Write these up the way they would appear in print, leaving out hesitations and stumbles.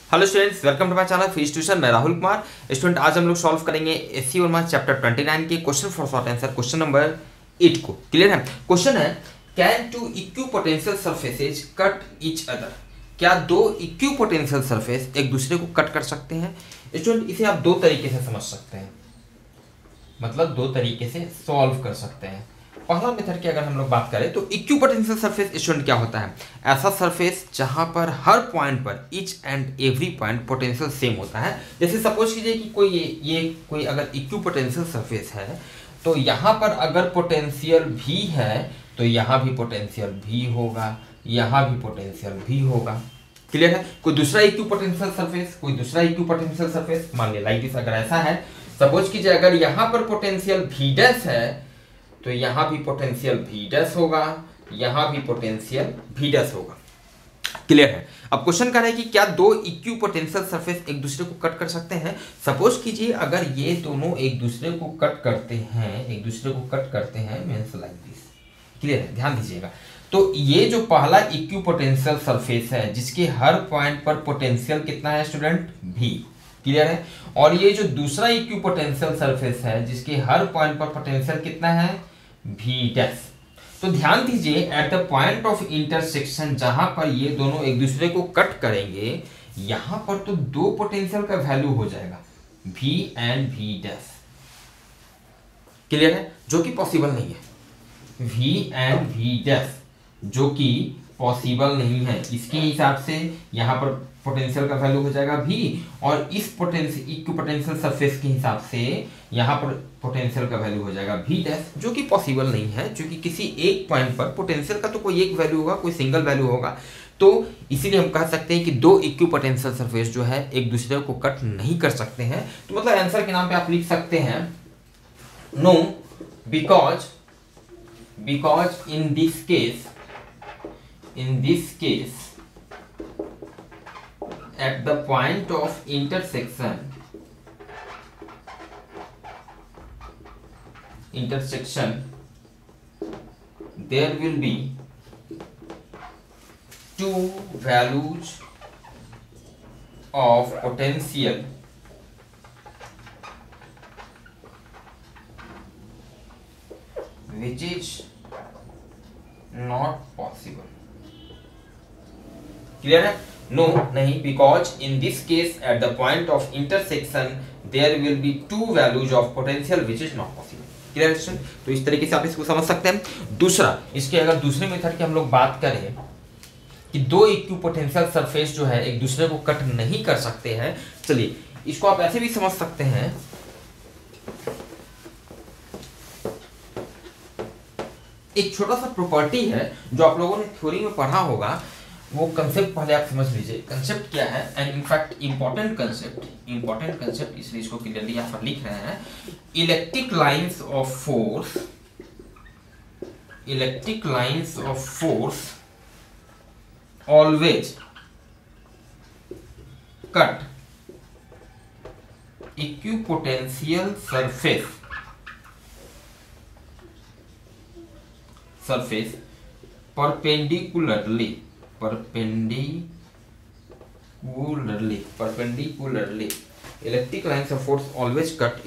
Hello students, welcome to my channel physics tuition. मैं Rahul Kumar. Student आज हम लोग सॉल्व करेंगे एससी और मैथ चैप्टर 29 के question for short answer question number 8 को। क्लियर है? क्वेश्चन है can two equipotential surfaces cut each other. क्या दो इक्विपोटेंशियल सरफेस एक दूसरे को कट कर सकते हैं? स्टूडेंट इसे आप दो तरीके से समझ सकते हैं, मतलब दो तरीके से सॉल्व कर सकते हैं। पहला मेथड की अगर हम लोग बात करें तो इक्विपोटेंशियल सरफेस स्टूडेंट क्या होता है? ऐसा सरफेस जहां पर हर पॉइंट पर each and every point potential same होता है। जैसे सपोज कीजिए कि कोई अगर इक्विपोटेंशियल सरफेस है तो यहाँ पर अगर पोटेंशियल भी है तो यहाँ भी पोटेंशियल भी होगा, यहाँ भी पोटेंशियल भी होगा। क्लियर है? कोई दूसरा इक्विपोटेंशियल सरफेस मान लिया लाइक दिस, अगर ऐसा है सपोज कीजिए अगर यहाँ पर पोटेंशियल भी डैश है तो यहाँ भी पोटेंशियल भी डैश होगा, यहाँ भी पोटेंशियल भी डैश होगा। क्लियर है? अब क्वेश्चन कर रहा है कि क्या दो इक्विपोटेंशियल सरफेस एक दूसरे को कट कर सकते हैं। सपोज कीजिए अगर ये दोनों एक दूसरे को कट करते हैं मींस लाइक दिस। क्लियर है? ध्यान दीजिएगा। तो ये जो पहला इक्विपोटेंशियल सरफेस है जिसके हर पॉइंट पर पोटेंशियल कितना है स्टूडेंट? भी। क्लियर है? और ये जो दूसरा इक्विपोटेंशियल सरफेस है जिसके हर पॉइंट पर पोटेंशियल कितना है? भी डैश। तो ध्यान दीजिए at the point of intersection जहां पर ये दोनों एक दूसरे को कट करेंगे यहां पर तो दो पोटेंशियल का वैल्यू हो जाएगा V and V dash. Clear है? जो कि पॉसिबल नहीं है। V एंड V डैश जो कि पॉसिबल नहीं है। इसके हिसाब से यहाँ पर पोटेंशियल का वैल्यू हो जाएगा V और इस इक्विपोटेंशियल सरफेस के हिसाब से यहाँ पर पोटेंशियल का वैल्यू हो जाएगा V डैश, जो कि पॉसिबल नहीं है क्योंकि किसी एक पॉइंट पर पोटेंशियल का तो कोई एक वैल्यू होगा, कोई सिंगल वैल्यू होगा। तो इसीलिए हम कह सकते हैं कि दो इक्विपोटेंशियल सरफेस जो है एक दूसरे को कट नहीं कर सकते हैं। तो मतलब आंसर के नाम पे आप लिख सकते हैं no because in this case at the point of intersection there will be two values of potential which is not possible. Clear है? नो नहीं, because in this case at the point of intersection there will be two values of potential which is not possible. Clear है? तो इस तरीके से आप इसको समझ सकते हैं। दूसरा, इसके अगर दूसरे मेथड की हम लोग बात करें कि दो इक्विपोटेंशियल सरफेस जो है एक दूसरे को कट नहीं कर सकते हैं, चलिए इसको आप ऐसे भी समझ सकते हैं। एक छोटा सा प्रॉपर्टी है जो आप लोगों ने थ्योरी में पढ़ा होगा, वो कंसेप्ट पहले आप समझ लीजिए। कंसेप्ट क्या है? एंड इनफैक्ट इंपॉर्टेंट कंसेप्ट, इसलिए इसको क्लियरली यहाँ पर लिख रहे हैं। Electric lines of force always cut equipotential surface perpendicularly. Electric lines of force always cut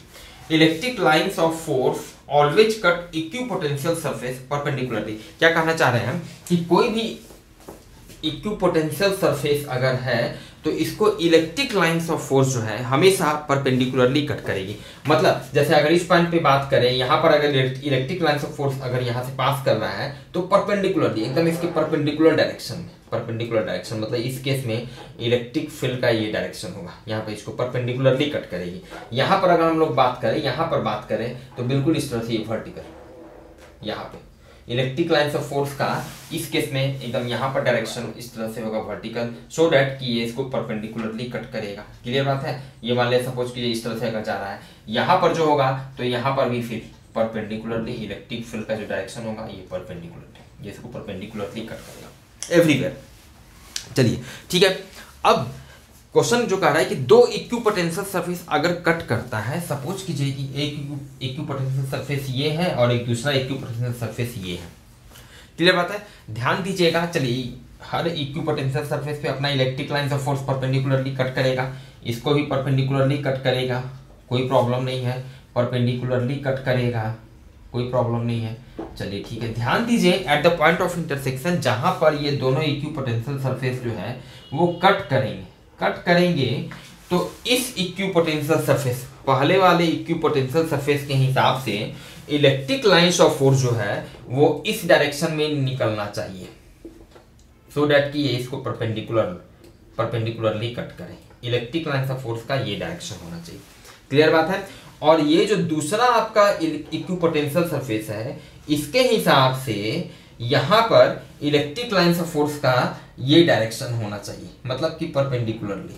equipotential surface perpendicularly। क्या कहना चाह रहे हैं कि कोई भी इक्विपोटेंशियल सरफेस अगर है तो इसको इलेक्ट्रिक लाइंस ऑफ फोर्स जो है हमेशा परपेंडिकुलरली कट करेगी। मतलब जैसे अगर इस पॉइंट पे बात करें, यहाँ पर अगर इलेक्ट्रिक लाइंस ऑफ फोर्स अगर यहाँ से पास कर रहा है तो परपेंडिकुलरली एकदम इसके परपेंडिकुलर डायरेक्शन मतलब इस केस में इलेक्ट्रिक फील्ड का ये डायरेक्शन होगा, यहाँ पे इसको परपेंडिकुलरली कट करेगी। यहाँ पर अगर हम लोग बात करें तो बिल्कुल इस तरह से ये वर्टिकल, यहाँ पे इलेक्ट्रिक लाइंस ऑफ फोर्स का इस केस में एकदम यहाँ पर डायरेक्शन इस तरह से होगा वर्टिकल, सो दैट कि ये इसको परपेंडिकुलरली कट करेगा। क्लियर बात है? ये मान लिया सपोज कि ये इस तरह से अगर जा रहा है, यहाँ पर जो होगा तो यहाँ पर भी फिर परपेंडिकुलरली इलेक्ट्रिक फील्ड का जो डायरेक्शन होगा ये परपेंडिकुलरली, ये इसको परपेंडिकुलरली कट करेगा एवरीवेयर। चलिए ठीक है। अब क्वेश्चन जो कह रहा है कि दो इक्विपोटेंशियल सरफेस अगर कट करता है, सपोज कीजिए कि एक इक्विपोटेंशियल सरफेस ये है और एक दूसरा इक्विपोटेंशियल सरफेस ये है। क्लियर बात है? ध्यान दीजिएगा। चलिए हर इक्विपोटेंशियल सरफेस पे अपना electric lines of force perpendicularly cut करेगा, इसको भी परपेंडिकुलरली कट करेगा, कोई प्रॉब्लम नहीं है, परपेंडिकुलरली कट करेगा, कोई प्रॉब्लम नहीं है। चलिए ठीक है, ध्यान दीजिए at the point of intersection जहां पर ये दोनों इक्विपोटेंशियल सरफेस जो है वो कट करेंगे तो इस इक्विपोटेंशियल सरफेस, पहले वाले इक्विपोटेंशियल सरफेस के हिसाब से इलेक्ट्रिक लाइंस ऑफ फोर्स जो है वो इस डायरेक्शन में निकलना चाहिए, सो दैट कि ये इसको परपेंडिकुलरली कट करे। इलेक्ट्रिक लाइंस ऑफ फोर्स का ये डायरेक्शन होना चाहिए, क्लियर बात है। और ये जो दूसरा आपका इक्विपोटेंशियल सरफेस है, इसके हिसाब से यहां पर इलेक्ट्रिक लाइंस ऑफ फोर्स का ये डायरेक्शन होना चाहिए, मतलब कि परपेंडिकुलरली,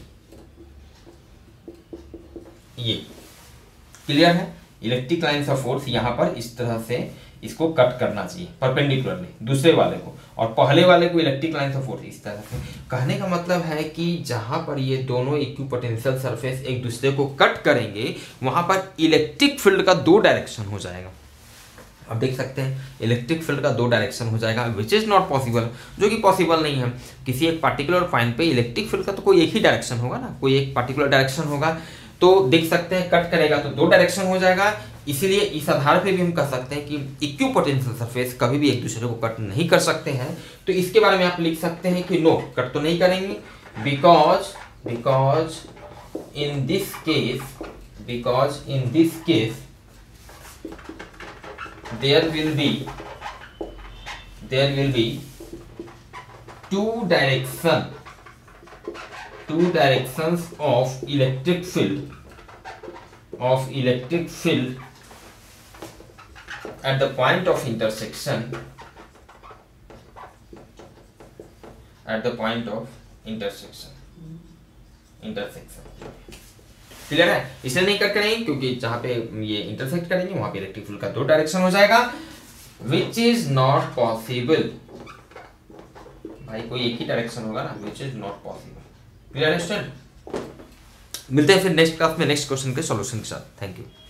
ये क्लियर है। इलेक्ट्रिक लाइंस ऑफ फोर्स यहां पर इस तरह से इसको कट करना चाहिए परपेंडिकुलरली दूसरे वाले को, और पहले वाले को इलेक्ट्रिक लाइंस ऑफ फोर्स इस तरह से। कहने का मतलब है कि जहां पर ये दोनों इक्विपोटेंशियल सरफेस एक दूसरे को कट करेंगे वहां पर इलेक्ट्रिक फील्ड का दो डायरेक्शन हो जाएगा। अब देख सकते हैं इलेक्ट्रिक फील्ड का दो डायरेक्शन हो जाएगा, विच इज नॉट पॉसिबल, जो कि पॉसिबल नहीं है। किसी एक पार्टिकुलर पॉइंट पे इलेक्ट्रिक फील्ड का तो कोई एक ही डायरेक्शन होगा ना, कोई एक पार्टिकुलर डायरेक्शन होगा, तो देख सकते हैं कट करेगा तो दो डायरेक्शन हो जाएगा। इसीलिए इस आधार पे भी हम कह सकते हैं कि इक्विपोटेंशियल सरफेस कभी भी एक दूसरे को कट नहीं कर सकते हैं। तो इसके बारे में आप लिख सकते हैं कि नो, कट तो नहीं करेंगे, because in this case there will be two directions of electric field at the point of intersection clear है। इसलिए नहीं कट करेंगे क्योंकि जहां पे ये इंटरसेक्ट करेंगे वहां पे इलेक्ट्रिक फील्ड का दो डायरेक्शन हो जाएगा, विच इज नॉट पॉसिबल। भाई कोई एक ही डायरेक्शन होगा ना, which is not possible. Clear है स्टूडेंट, मिलते हैं फिर नेक्स्ट क्लास में नेक्स्ट क्वेश्चन के सॉल्यूशन के साथ। Thank you.